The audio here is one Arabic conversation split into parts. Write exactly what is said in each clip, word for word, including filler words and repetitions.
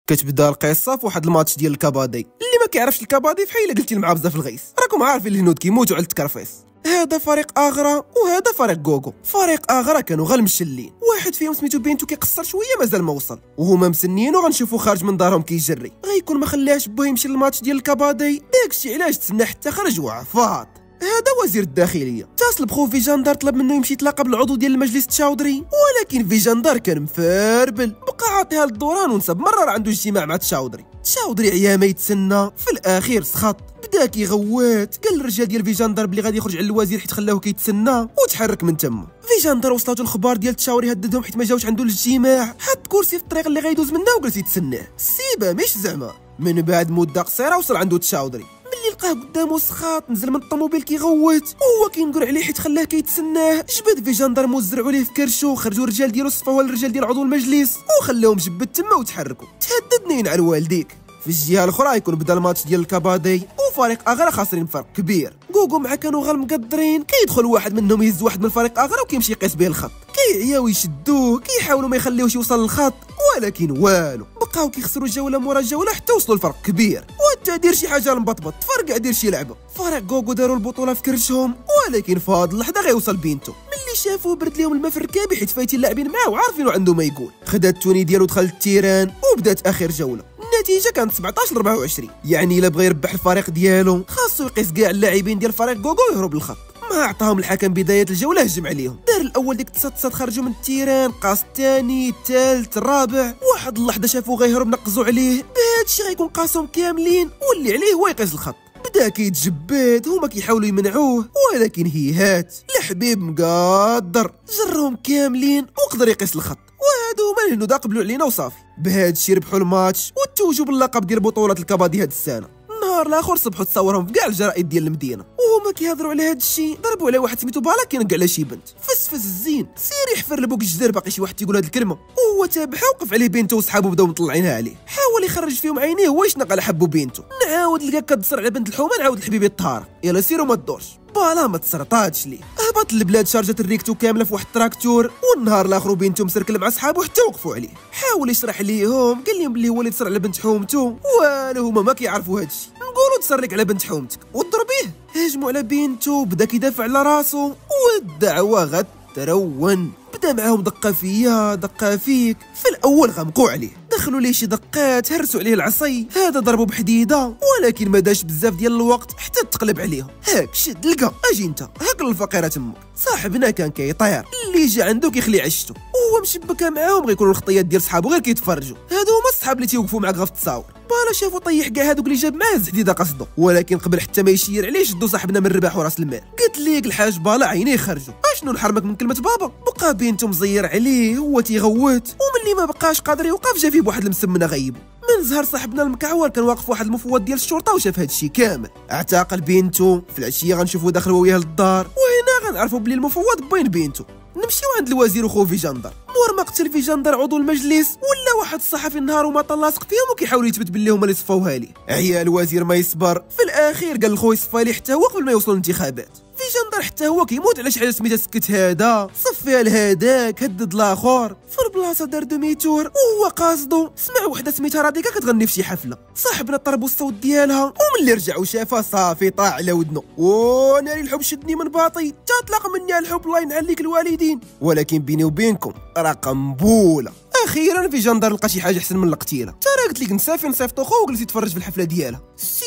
كتبدا القصه في واحد الماتش ديال الكبادي. اللي ما كيعرفش الكبادي فحال قلتي مع بزاف الغيس، راكم عارفين الهنود كيموتوا على التكرفيس. هذا فريق اغرا وهذا فريق غوغو. فريق اغرا كانوا غير مشلين، واحد فيهم سميتو بينتو كيقصر شويه مازال ما وصل، وهما مسنين وغنشوفوا خارج من دارهم كيجري، غيكون ما خلاش باه يمشي للماتش ديال الكبادي. داكشي علاش تسنى حتى خرج وعفاط. هذا وزير الداخليه اتصل بخو فيجاندار طلب منه يمشي يتلاقى بالعضو ديال المجلس تشاودري، ولكن فيجاندار كان مفربل، بقى عاطيها للدوران ونسب مرة عنده اجتماع مع تشاودري. تشاودري عيا ما يتسنى، في الاخير سخط، بدا كيغوت، قال للرجال ديال فيجاندار بلي غادي يخرج على الوزير حيت خلاوه كيتسنى وتحرك من تما. فيجاندار وصلاتو الخبار ديال تشاوري هددهم حيت ما جاوش عنده الاجتماع، حط كرسي في الطريق اللي غيدوز منه وجلس يتسناه. السيبه مش زعما. من بعد مده قصيره وصل عنده تشاودري، ملي لقاه قدامو سخاط نزل من الطوموبيل كيغوت وهو كينقر عليه حيت خلاه كيتسناه. جبد فيجاندار موزرعوا ليه في كرشو، خرجوا الرجال ديالو صفاوها للرجال ديال عضو المجلس وخلاوهم جبد تما وتحركوا. تهدد نين على والديك. في الجهه الاخرى يكون بدا الماتش ديال الكبادي وفريق اغرا خاسرين فرق كبير. غوغو مع كانوا غير مقدرين، كيدخل واحد منهم يهز واحد من الفريق اغرا وكيمشي يقيس به الخط، كيعياو يشدوه، كيحاولوا ما يخليوش يوصل للخط ولكن والو، بقاو كيخسروا جوله مورا جوله حتى وصلوا لفرق كبير. وانت دير شي حاجه المبطبط، تفرقع دير شي لعبه. فريق غوغو داروا البطوله في كرشهم، ولكن في هاد اللحظه غيوصل بينتو. ملي شافوه برد لهم الماء في الركابي حيت فايتين لاعبين معاه وعارفينو عنده ما يقول، خدا التوني ديالو دخل التيران وبدات اخر جوله. النتيجه كانت سبعطاش ل أربعة وعشرين، يعني الا بغى يربح الفريق ديالو خاصو يقيس كاع اللاعبين ديال فريق غوغو ويهرب للخط. ما عطاهم الحكم بدايه الجوله، هجم عليهم، دار الاول ديك تصات خرجوا من التيران، قاس الثاني الثالث الرابع. واحد اللحظه شافوه غيهرب نقزوا عليه، بهادشي غيكون قاسهم كاملين واللي عليه هو يقيس الخط. بدا كيتجبد، هما كيحاولوا يمنعوه ولكن هيهات، الحبيب مقادر جرهم كاملين وقدر يقيس الخط. وهادو هما الهنود قبلوا علينا وصافي. بهادشي ربحوا الماتش وتوجوا باللقب ديال بطوله الكبادي هاد السنه. النهار الاخر صبحوا تصورهم في كاع الجرائد ديال المدينه وهما كيهضروا على هاد الشيء. ضربوا على واحد سميتو بالا كينق على شي بنت، فسفس الزين، سير يحفر لبوك الجدار، باقي شي واحد تيقول هاد الكلمه وهو تابعها وقف عليه بنته وصحابو بداو مطلعينها عليه. حاول يخرج فيهم عينيه هو يشنق على حبو بنته، نعاود لقى كتصر على بنت الحومه، نعاود الحبيبه الطهاره، يلا سيروا ما تدورش. بالا ما تسرطاتش ليه، هبط للبلاد شارجت الريكتو كامله في واحد التراكتور، والنهار الاخر بنته مسركل مع صحابو حتى وقفوا عليه. حاول يشرح ليهم، قال لهم بلي هو اللي تصر على بنت حومته، والو هما ما كيعرفوا هادشي. نقولوا تسرك على بنت حومتك وضربيه. هجموا على بنته، بدا كيدافع على راسو والدعوه غترون. بدا معاهم دقه فيا دقه فيك، في الاول غمقوا عليه، دخلوا ليه شي دقات، هرسوا عليه العصي، هذا ضربوا بحديده ولكن ما داش بزاف ديال الوقت حتى تقلب عليهم. هاك شد لقى، اجي انت هاك الفقيره تمك. صاحبنا كان كيطير، اللي جا عنده كيخلي عشتو وهو مشبكه معاهم، غيكونوا الخطيات ديال صحابو غير كيتفرجوا. هادو هما الصحاب اللي تيوقفوا معاك غير في التصاور. بالا شافوا طيح كاع هادوك اللي جاب معاه الزحديده قصدو، ولكن قبل حتى ما يشير عليه شدوا صاحبنا من الرباح وراس المال. قلت ليك الحاج بالا عينيه خرجوا، اشنو نحرمك من كلمه بابا. بقى بنته مزير عليه، هو تيغوت، وملي ما بقاش قادر يوقف جا فيه بواحد المسمنه غيبو. من زهر صاحبنا المكعور كان واقف واحد المفوض ديال الشرطه وشاف هادشي كامل، اعتقل بنته. في العشيه غنشوفوا داخل وياه للدار، وهنا غنعرفوا بلي المفوض بين بنته. نمشيو عند الوزير وخو فيجاندار. مور ما قتل فيجاندار عضو المجلس ولا واحد الصحفي النهار وما طال لاصق فيهم وكيحاول يثبت بلي هما اللي صفاوها ليه. عيا الوزير ما يصبر، في الاخير قال لخويا صفا ليه حتى هو قبل ما يوصلوا الانتخابات. فيجاندار حتى هو كيموت على شي حاجه سميتها سكت هذا، صفيها لهداك، هدد الاخر. في البلاصه دار دوميتور وهو قاصدو سمع وحده سميتها راديكا كتغني في شي حفله. صاحبنا طربو الصوت ديالها، وملي رجع وشافها صافي طاع على ودنو. وناري الحب شدني من باطي، تطلق مني على الحب الله ينعل ليك الوالدين، ولكن بيني وبينكم راه قنبوله. اخيرا فيجاندار لقى شي حاجه احسن من القتيله. ترى قلت لك نسافي نصيفطو خو وجلس يتفرج في الحفله ديالها.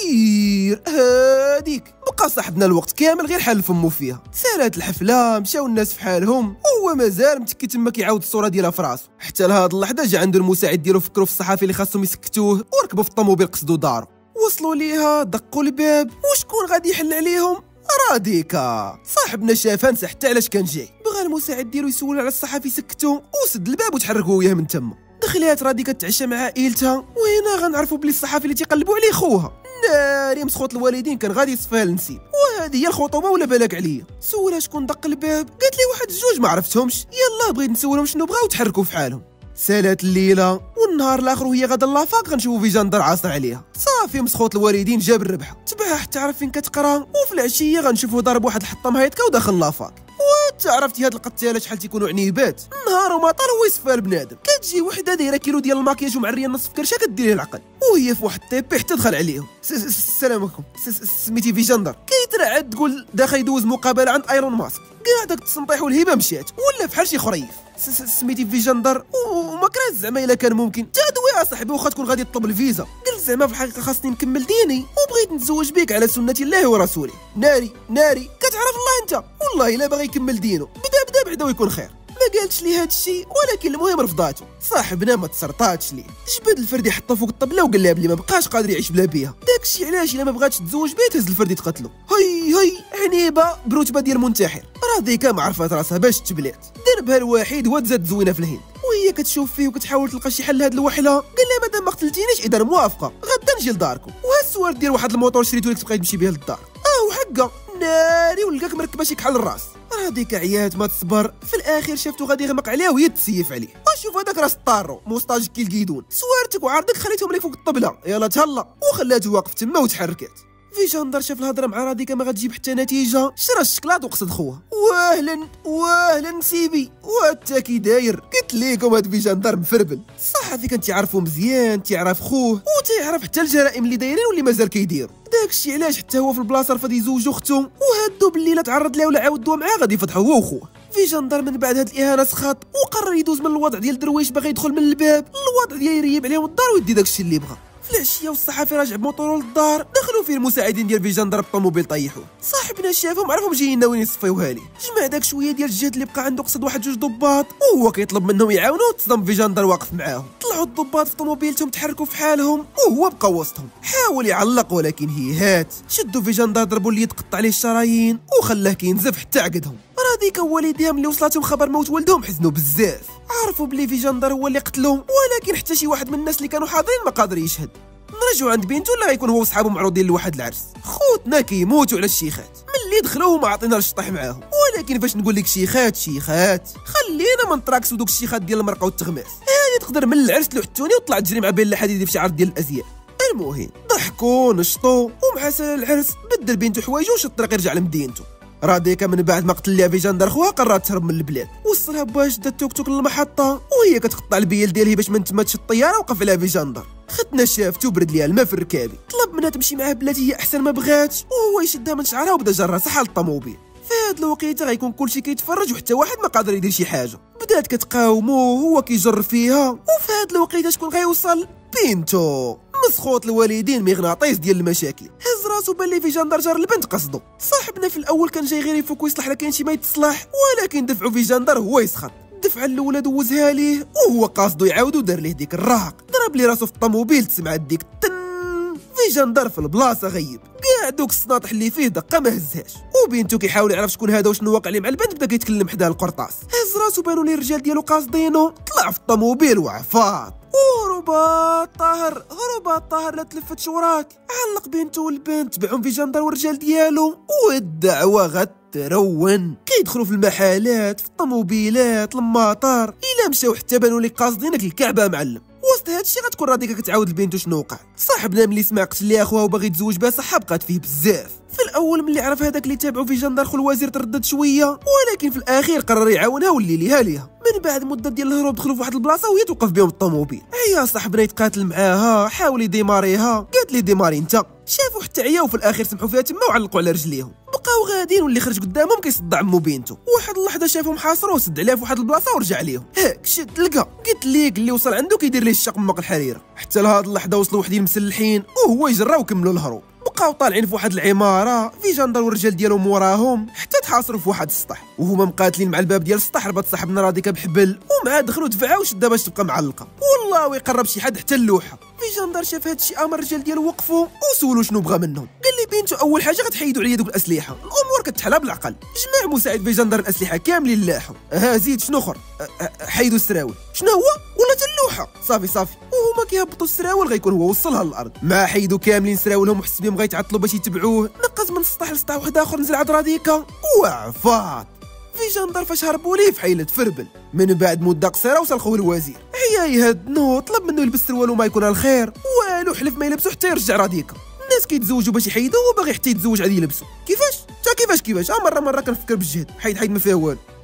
سير هاديك. بقى صاحبنا الوقت كامل غير حال فمو فيها. سالات الحفله، مشاو الناس في حالهم، وهو مازال متكي تما كيعاود الصوره ديالها في راسو. حتى لهاد اللحظه جا عنده المساعد ديالو، فكروا في الصحافي اللي خاصهم يسكتوه، وركبوا في الطوموبيل قصدوا دارو. وصلوا ليها، دقوا الباب، وشكون غادي يحل عليهم؟ راديكا. صاحبنا شافها نسى حتى علاش كان جاي، بغى المساعد ديالو يسول على الصحفي، سكتو وسد الباب وتحركوا وياه من تما. دخلات راديكا تعشى مع عائلتها، وهنا غنعرفوا بلي الصحفي اللي تيقلبوا عليه خوها. ناري مسخوط الوالدين كان غادي يصفيها للنسيب، وهذه هي الخطوبه ولا بالك عليا. سولها شكون دق الباب، قالت لي واحد الجوج ما عرفتهمش. يلا بغيت نسولهم شنو بغاو وتحركوا في حالهم. سالات الليله والنهار الاخر وهي غادا لافاك غنشوفوا فيجاندار عاصر عليها. صافي مسخوط الوالدين جاب الربحه، تبعها حتى عرف فين كتقرا، وفي العشيه غنشوفوه ضارب واحد الحطام هايتكا وداخل لافاك. عرفتي هاد القتاله شحال تيكونوا عنيبات، نهار وما طال هو يصفى البنادم. كتجي وحده دايره كيلو ديال الماكياج ومعريه النص في كرشه كدير ليه العقل، وهي في واحد الطيبي حتى دخل عليهم. السلام عليكم، سميتي في جندر، كيترعد تقول داخل يدوز مقابله عند ايرون ماسك، كاع داك التسنطيح والهبه مشات ولا بحال شي خريف. سميتي في جندر وما كرهت زعما الا كان ممكن تدوي اصاحبي واخا تكون غادي تطلب الفيزا. قلت زعما في الحقيقه خاصني نكمل ديني وبغيت نتزوج بك على سنه الله ورسوله. ناري ناري كتعرف الله انت، والله الا باغي يكمل دينه بدا بدا بعدا ويكون خير. ما قالتش لي هاد الشيء ولكن المهم رفضاتو. صاحبنا ما تسرطاتش ليه، جبد الفردي حطها فوق الطبله وقال لها بلي ما بقاش قادر يعيش بلا بيها. داكشي علاش الا ما بغاتش تتزوج بيه تهز الفردي تقتلو. هي هي عنيبه برتبه ديال منتحر، راضيكا ما عرفات راسها باش تبلات، دربها الوحيد هو تزاد زوينه في الهند، وهي كتشوف فيه وكتحاول تلقى شي حل لهاد الوحله. قال لها مادام ما قتلتينيش اذا موافقه غدا نجي لداركم، وها السوار ديال واحد الموطور شريتو لك تبقاي تمشي بيه للدار. اه وحقا ناري ولقاك مركبه شي كحل الراس. هاديك عيات ما تصبر، في الاخر شافتو غادي يغمق عليها وهي تسيف عليه. وشوف هذاك راس طارو موستاج كي الكيدون، سوارتك وعرضك خليتهم لك فوق الطبله، يلا تهلا، وخلاته واقف تما وتحركات. في جندر شاف الهضره مع راديكا ما غتجيب حتى نتيجه، شرا الشكلاط وقصد خوها. واهلا واهلا نسيبي، وانت كي داير؟ قلت ليكم هاد في جندر مفربل، الصحفي كان تيعرفو مزيان، تيعرف خوه وتيعرف حتى الجرائم اللي دايرين واللي مازال كيديروا. داكشي علاش حتى هو في البلاصه رفض يزوج اختو، وهادو بالليله تعرض لها ولا عاودوها معاه غادي يفضحوا هو وخوه. في جندر من بعد هاد الاهانه سخط وقرر يدوز من الوضع ديال درويش باغي يدخل من الباب الوضع ديال يريب عليهم الدار ويدي داكشي اللي بغا. في العشيه والصحفي راجع بموطورو للدار، دخلوا فيه المساعدين ديال في جندر بالطوموبيل طيحوه. صاحبنا شافهم عرفهم جايين ناويين يصفيوها ليه، جمع داك شويه ديال الجهد اللي بقى عنده قصد واحد جوج ضباط وهو كيطلب منهم يعاونوه، تصدم في جندر واقف معاهم. طلعوا الضباط في طوموبيلتهم تحركوا في حالهم وهو بقى وسطهم، حاول يعلق ولكن هيهات، شدوا في جندر ضربوا اللي تقطع عليه الشرايين وخلاه كينزف حتى عقدهم. راديك والديهم اللي وصلتهم خبر موت ولدهم حزنوا بزاف، عرفوا بلي في جندر هو اللي قتلهم، ولكن حتى شي واحد من الناس اللي كانوا حاضرين ما قادر يشهد. نرجعوا عند بنته ولا غيكون هو وصحابه معروضين لواحد العرس. خوتنا كيموتوا على الشيخات، ملي دخلوا ما عطينا الشطح معاهم، ولكن فاش نقول لك شيخات شيخات خلينا من طراكس ودوك الشيخات ديال المرقه والتغماس، هذه تقدر من العرس تلوحتوني وطلع تجري مع بين الحديد في شي عرض ديال الازياء. المهم ضحكوا نشطوا، ومع سال العرس بدل بنته حوايجه وشد الطريق يرجع لمدينته. راديكا من بعد ما قتل ليها في جندر خوها قررت تهرب من البلاد، وصلها باش شدت التوك توك للمحطه وهي كتقطع البيال ديالها باش من تما تشد الطياره وقف عليها في جندر. خدنا شافتو برد ليها الماء في الركابي، طلب منها تمشي معاه بلاتي هي احسن ما بغاتش، وهو يشدها من شعرها وبدا جرها صحه للطوموبيل. في هاد الوقيته غيكون كلشي كيتفرج وحتى واحد ما قادر يدير شي حاجه، بدات كتقاومو وهو كيجر فيها. وفي هاد الوقيته شكون غيوصل؟ بنتو مسخوط الوالدين مغناطيس ديال المشاكل، هز راسو بان لي في جندر جار البنت قصدو. صاحبنا في الاول كان جاي غير يفوك ويصلح لا كاين شي ما يتصلح، ولكن دفعو في جندر هو يسخط. الدفعه الاولى دوزها ليه وهو قاصدو يعاودو ودار ليه ديك الرهق، ضرب لي راسو في الطوموبيل تسمعت ديك التن. في جندر في البلاصه غيب، كاع دوك السناطح اللي فيه دقه ما هزهاش، وبنتو كيحاول يعرف شكون هذا وشنو واقع ليه مع البنت بدا كيتكلم حداه القرطاس. هز راسو بانوا ليه الرجال ديالو قاصدينو، طلع في الطوموبيل وعفاط. ورباط طاهر رباط طاهر لا تلفت شوراك، علق بنته والبنت تبعهم في جندر والرجال ديالو، والدعوه غترون. كيدخلوا في المحلات في الطوموبيلات المطار الا مشاو حتى بانوا لك قاصدينك الكعبه معلم. وسط هادشي غتكون راديكا كتعاود لبنتو شنو وقع. صاحبنا ملي سمع قتل لي اخوها وباغي يتزوج بها صحه بقات فيه بزاف. في الاول ملي عرف هذاك اللي تابعو في جندر خو الوزير تردد شويه، ولكن في الاخير قرر يعاونها واللي ليها ليها. من بعد مده ديال الهروب دخلوا في واحد البلاصه وهي توقف بهم الطوموبيل، عيا صاحبنا يتقاتل معاها، حاول يديماريها، قالت لي ديماري انت. شافوا حتى عيا وفي الاخير سمحوا فيها تما وعلقوا على رجليهم. بقاو غاديين واللي خرج قدامهم كيصدع عمو بنته، واحد اللحظه شافهم حاصروا وسد عليها في واحد البلاصه ورجع ليهم. هاك شد لقى، قلت ليك اللي وصل عنده كيدير ليه الشق من مق الحريره. حتى لهاد اللحظه وصلوا وحدين مسلحين وهو يجرى وكملوا الهروب. بقاو طالعين في واحد العماره، في جندر والرجال ديالهم وراهم حتى تحاصروا في واحد السطح، وهما مقاتلين مع الباب ديال السطح. ربط صاحبنا راديكا بحبل ومعاه دخلوا دفعها وشدها باش تبقى معلقه، والله ويقرب شي حد حتى اللوحه. في جندر شاف هادشي امر الرجال ديالو وقفوا وسولوا شنو بغا منهم. قال لي بنتو اول حاجه غتحيدوا عليا دوك الاسلحه، الامور كتحلى بالعقل. جمع مساعد في جندر الاسلحه كاملين لاحوا. ها زيد شنو اخر؟ حيدوا السراول. شنو هو؟ ولا اللوحه. صافي صافي، وهما كيهبطوا السراول غيكون هو وصلها للارض. ما حيدوا كاملين سراولهم وحس بهم غيتعطلوا باش يتبعوه، نقز من السطح لسطح واحد اخر، نزل عند راديكا وعفاط. في جندر فاش هربوا ليه في حيله فربل. من بعد مده قصيره وصل خوه الوزير، عيا يهدنو، طلب منه يلبس سروال وما يكون الخير، والو حلف ما يلبسو حتى يرجع راديكا. الناس كيتزوجوا باش يحيدوه وباغي حتى يتزوج عاد يلبسو. كيفاش؟ تا كيفاش كيفاش؟ اه مره مره كنفكر بالجهد، حيد حيد ما فيها والو.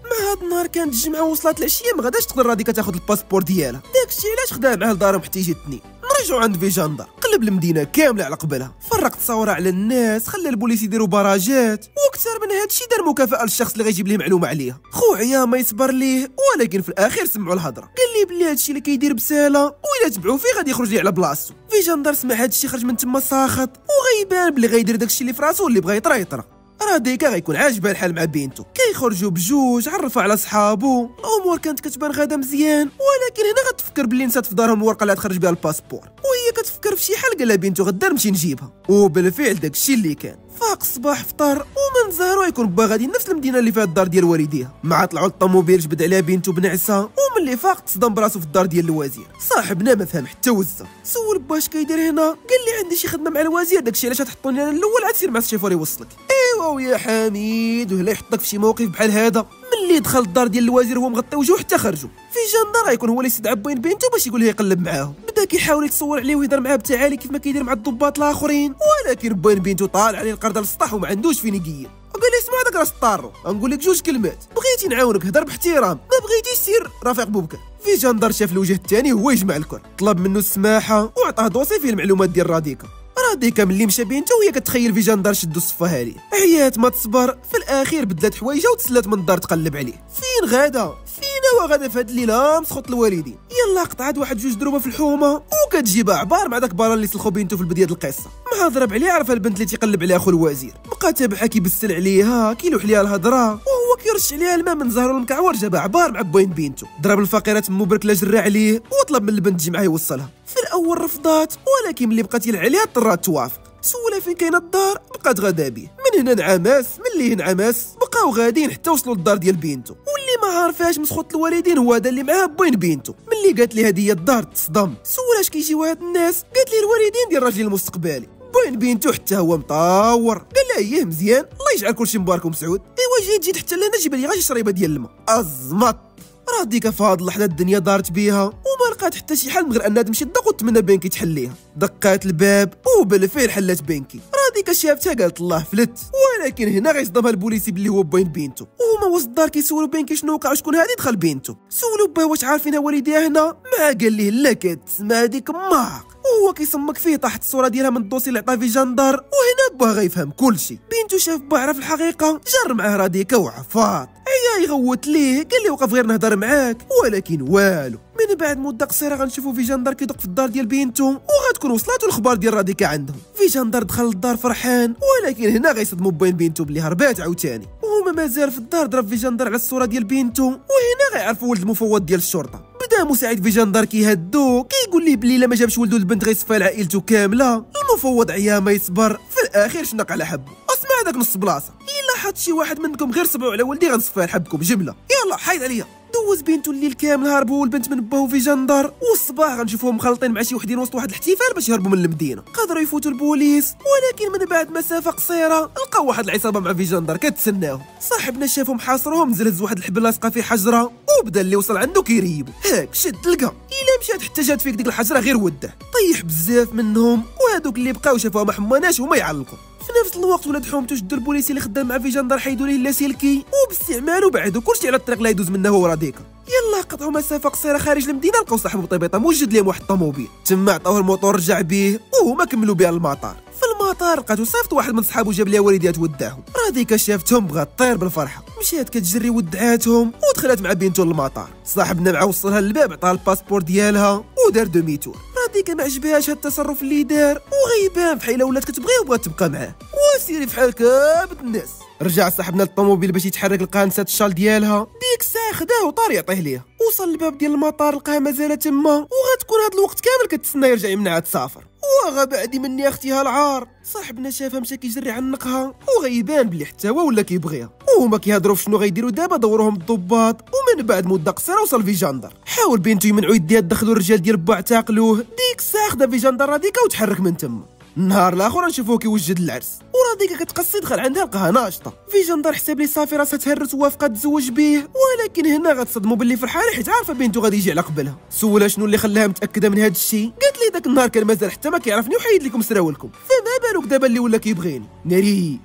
مع هاد النهار كانت الجمعه وصلت العشيه ما غاداش تقدر راديكا تاخذ الباسبور ديالها، داكشي علاش خداها معاه لدارهم حتى يجي اثنين. نرجعوا عند فيجاندر، قلب المدينه كامله على قبلها، فرق تصاورة على الناس، خلى البوليس يديروا براجات، واكثر من هادشي دار مكافاه للشخص اللي غيجيب ليه معلومه عليها. خويا ما يصبر ليه، ولكن في الاخير سمعوا الهضره، قال لي بلي هادشي اللي كيدير بساله وإلا تبعوا فيه غادي يخرج ليه على بلاصتو. فيجاندر سمع هادشي خرج من تما ساخط، وغيبان بلي غيدير داكشي اللي في راسو اللي بغا يطرا يطرا. راديكا غيكون عاجبها الحال مع بنتو، كيخرجوا بجوج، عرفها على صحابو، الامور كانت كتبان غادا مزيان، ولكن هنا غتفكر بلي نسات في دارهم الورقه اللي غتخرج بها الباسبور، وهي كتفكر في شي حل قال لها بنتو غدا نمشي نجيبها، وبالفعل داكشي اللي كان. فاق الصباح فطر ومن ظهرو يكون با غادي لنفس المدينه اللي فيها الدار ديال والديها، مع طلعوا الطوموبيل جبد عليها بنتو بنعسه، وملي فاق تصدم براسو في الدار ديال الوزير. صاحبنا ما فهم حتى وزه، سول باش كيدير هنا، قال لي عندي شي خدمه مع الوزير، داكشي علاش تحطوني انا الاول عاد سير مع الشيفور يوصلك. ايوا ويا حميد، وهلا يحطك في شي موقف بحال هذا. ملي دخل الدار ديال الوزير هو مغطي وجهه حتى خرجوا، في جندر غيكون هو اللي استدعى بين بنتو باش يقول ليه يقلب معاهم، بدا كيحاول يتصور عليه ويهضر معاه بتعالي كيف ما كيدير مع الضباط الاخرين، ولكن بين بنتو طالع عليه القرده للسطح وما عندوش فين يقيم. قال لي اسمع داك راه سطارو، غنقول لك جوج كلمات، بغيتي نعاونك هضر باحترام، ما بغيتيش سير رافق بوبكر. في جندر شاف الوجه الثاني هو يجمع الكل، طلب منه السماحه وعطاه دوسي فيه المعلومات ديال راديكا. راديكا ملي مشى بنته وهي كتخيل في جندر شدو الصفه هالي، عيات ما تصبر، في الاخير بدلات حوايجها وتسلات من الدار تقلب عليه. فين غادا فينا وغادا في هاد الليله مسخط الوالدين، يلا قطعت واحد جوج دروبه في الحومه وكتجيبها عبار مع داك بارا اللي سلخو بنته في البدايه القصه، مع ضرب عليه عرفها البنت اللي تيقلب عليها خو الوزير، بقى تابعها كيبسل عليها كيلوح ليها الهضره، وهو كيرش عليها الماء من زهره المكعور جابها عبار مع بوين بنته، ضرب الفقيره تمو برك لا جرى عليه وطلب من البنت تجي معاه يوصلها. في الاول رفضات، ولكن ملي بقات يلعب عليها اضطرات توافق، سولها فين كاينه الدار، بقات غادا بيه، من هنا نعماس ملي نعماس بقاو غاديين حتى وصلوا للدار ديال بنته، واللي ما عارفاش مسخوط الوالدين هو هذا اللي معاه بوين بنته. ملي قالت لي هذه هي الدار تصدم، سولها اش كيجيو هاد الناس، قالت لي الوالدين ديال راجلي المستقبلي. بوين بنته حتى هو مطور، قال لها اييه مزيان الله يجعل كلشي مبارك ومسعود. ايوا جيت جيت حتى لهنا جيب لي غير شريبه ديال الماء ازمط. راديكا في هاد اللحظه الدنيا دارت بيها وما لقات حتى شي حل من غير انها تمشي تدق وتمنى بنكي تحليها. دقات الباب وبالفعل حلات بنكي. راديكا شافتها قالت الله فلت، ولكن هنا غيصدمها البوليسي باللي هو بين بنته، وهما وسط الدار كيسولوا بنكي شنو وقع وشكون هادي دخل بنته. سولوا باه واش عارفينها والديها هنا، ما قال ليه لا كتسمع هذيك ماق، وهو كيسمك فيه طاحت الصوره ديالها من الدوسي اللي عطاه في جندر، وهنا باه غيفهم كلشي. بنته شاف باه عرف الحقيقه جر معاه راديكا وعفاط، عيا يغوت ليه قال لي وقف غير نهضر معاك، ولكن والو. من بعد مده قصيره غنشوفوا في جندر كيدق في الدار ديال بنته وغتكون وصلاتو الخبار ديال راديكا عندهم. في جندر دخل للدار فرحان، ولكن هنا غيصدموا بين بنته بلي هربات عاوتاني، وهما مازال في الدار ضرب في جندر على الصوره ديال بنته، وهنا غيعرفوا ولد المفوض ديال الشرطه. بدا مساعد في جندر كيهدو كيقول ليه بلي الا ما جابش ولدو البنت غيصفى لعائلته كامله. المفوض عيا ما يصبر، في الاخير شنق على حبه. اسمع هذاك نص بلاصه، الا حط شي واحد منكم غير صبعوا على ولدي غنصفى لحبكم جمله، يلا حيد عليا. دوز بنته الليل كامل هربوا والبنت من باو في جندر، والصباح غنشوفوهم مخلطين مع شي وحدين وسط واحد الاحتفال باش يهربوا من المدينه. قدروا يفوتوا البوليس، ولكن من بعد مسافه قصيره لقاو واحد العصابه مع في جندر كتسناهم. صاحبنا شافهم حاصروهم، نزل هز واحد الحبل لاصقه في حجره وبدا اللي وصل عنده كيريبو. هاك شد لقى، الا مشات حتى جات فيك ديك الحجره غير وده. طيح بزاف منهم، وهذوك اللي بقاو شافوها ما حماناش وما يعلقوا. في نفس الوقت ولاد حومته شدوا البوليسي اللي خدام مع في جندر حيدوا ليه اللاسلكي وباستعماله بعدوا كلشي على الطريق اللي يدوز منها هو راديكا. يلا قطعوا مسافه قصيره خارج المدينه، لقاو صاحب بطيبيطه موجد لهم واحد الطوموبيل، تما عطاوه الموطور رجع بيه وهما كملوا بها للمطار. في المطار لقاتو صيفط واحد من صحابو جاب ليها والديها وداهم. راديكا شافتهم بغات طير بالفرحه، مشات كتجري ودعاتهم ودخلت مع بنته للمطار. صاحبنا مع وصلها للباب عطاها الباسبور ديالها ودار دومي تور. راديكا ما عجبهاش هاد التصرف اللي دار، وغيبان فحال ولات كتبغيه وبغات تبقى معاه، وسيري فحال كابت الناس. رجع صاحبنا للطوموبيل باش يتحرك، لقاها نسات الشال ديالها، ديك الساعه خداه وطار يعطيه ليها. وصل للباب ديال المطار لقاها مازال تما، وغتكون هاد الوقت كامل كتسنى يرجع يمنعها تسافر. وغا بعدي مني اختيها العار. صاحبنا شافها مشى كيجري عنقها، وغيبان بلي حتى هو ولا كيبغيها، وهما كيهضروا في شنو غيديروا دابا. دوروهم الضباط، ومن بعد مده قصيره وصل في جندر. حاول بنته يمنعوا يديها، دخلوا الرجال ديال با اعتقلوه. ديك الساعه خدا في جندر راديكا وتحرك من تما. النهار الاخر نشوفوه كيوجد العرس، وراديكا كتقصي دخل عندها لقاها ناشطه. في جندر حسب لي صافي راسها تهرس ووافقه تزوج به، ولكن هنا غتصدموا باللي فرحانه حيت عارفه بنته غادي يجي على قبلها. سولها شنو اللي خلاها متاكده من هذا الشيء، قالت لي داك النهار كان مازال حتى ما كيعرفني وحيد لكم سراولكم، فما بالك دابا اللي ولا كيبغيني. ناري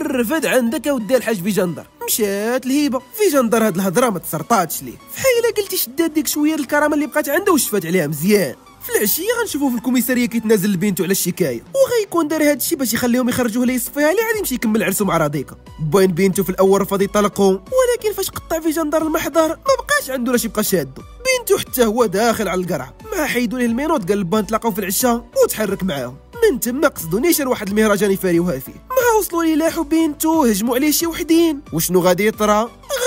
رفد عندك اودي الحاج في جندر. مشات الهيبه في جندر. هاد الهضره ما تسرطاتش ليه، فحيله قلتي شدات ديك شويه الكرامه اللي بقات عنده وشفات عليها مزيان. في العشيه غنشوفوه في الكوميساريه كيتنازل لبنته على الشكايه، وغيكون دار هاد الشيء باش يخليهم يخرجوه ليه يصفيها ليه عاد يمشي يكمل عرسو مع رضيكا. باين بنته في الاول رفض يطلقهم، ولكن فاش قطع في جندر المحضر ما بقاش عنده لاش يبقى شادو. بنته حتى هو داخل على القرعه، ما حيدوا ليه المينوط قال البان تلاقاو في العشاء وتحرك معاهم. من تما قصدوا نيشان واحد المهرجان يفاريوها فيه. ما وصلوا ليه لاحو بنته هجموا عليه شي وحدين. وشنو غادي يطرى؟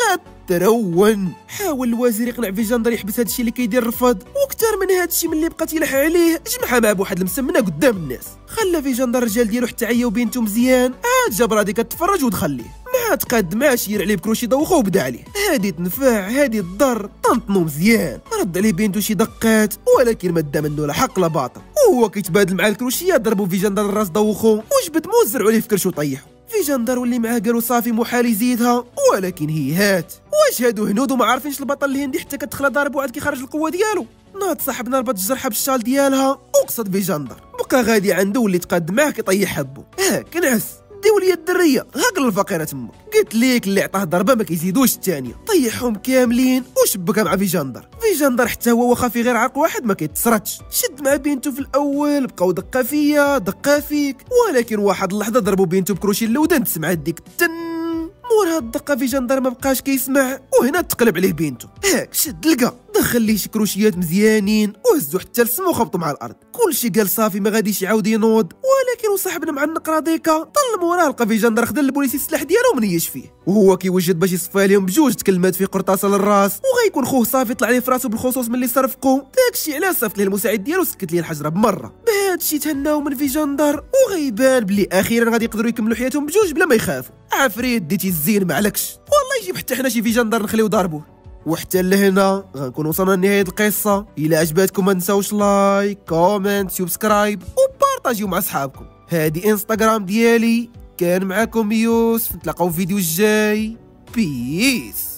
غترون. حاول الوزير يقنع في جندر يحبس هادشي اللي كيدير الرفض، وكتر من هادشي ملي بقى تيلح عليه جمعها مع بواحد المسمنه قدام الناس. خلى في جندر الرجال ديالو حتى عيا وبنته مزيان، عاد جاب رادي كتفرج ودخل ليه. ما تقاد معاش ير عليه بكروشي دوخو وبدا عليه. هادي تنفع هادي تضر، طنطنو مزيان. رد عليه بنته شي دقات، ولكن ما دا منه لا حق لا باطل. وهو كيتبادل مع الكروشيه ضربوا في جندر الراس دوخو وجبد موز زرعوا ليه في كرشو طيحو. في جندر واللي معاه قالوا صافي محال يزيدها، ولكن هي هات. واش هادو هنود وما عارفينش البطل الهندي حتى كتدخل ضارب وعاد كيخرج القوه ديالو. ناض صاحبنا ربط الجرحه بالشال ديالها وقصد في جندر، بقى غادي عنده واللي تقاد معاه كيطيح حبو. هاك نعس ديو لي الدريه هاك الفقيره تمك. قلت ليك اللي عطاه ضربه ما كيزيدوش الثانيه. طيحهم كاملين وشبكها مع في جندر. في جندر حتى هو واخا في غير عرق واحد ما كيتسرطش. شد مع بنته في الاول، بقاو دقه فيا دقه فيك، ولكن واحد اللحظه ضربوا بنته بكروشي اللودان تسمعت ديك التن. مور هاد الدقه في جندر ما بقاش كيسمع، وهنا تقلب عليه بنته. هاك شد لقى دخل ليه شي كروشيات مزيانين وهزو حتى لسمو وخبطوا مع الارض. كلشي قال صافي ما غاديش يعاود ينوض، ولكن وصاحبنا مع النقره ديكا طل موراه لقى في جندر خدا البوليسي السلاح ديالو ومنيش فيه، وهو كيوجد باش يصفى لهم بجوج كلمات في قرطاسه للراس، وغيكون خوه صافي طلع ليه في راسو بالخصوص ملي صرفقوا. داكشي علاش صيفط ليه المساعد ديالو سكت ليه الحجره بمره. بهادشي تهناو من في جندر، وغيبان بلي اخيرا غادي يقدروا يكملوا حياتهم بجوج بلا ما يخافوا. عفريت ديتي الزين ما عليكش والله، يجيب حتى حنا شي في جندر نخليو ضاربوه. وحتى لهنا غنكون وصلنا لنهايه القصه. الى عجباتكم ما تنساوش لايك كومنت سبسكرايب وبارطاجيو مع صحابكم. هادي انستغرام ديالي. كان معكم يوسف، نتلاقاو في الفيديو الجاي. بيس.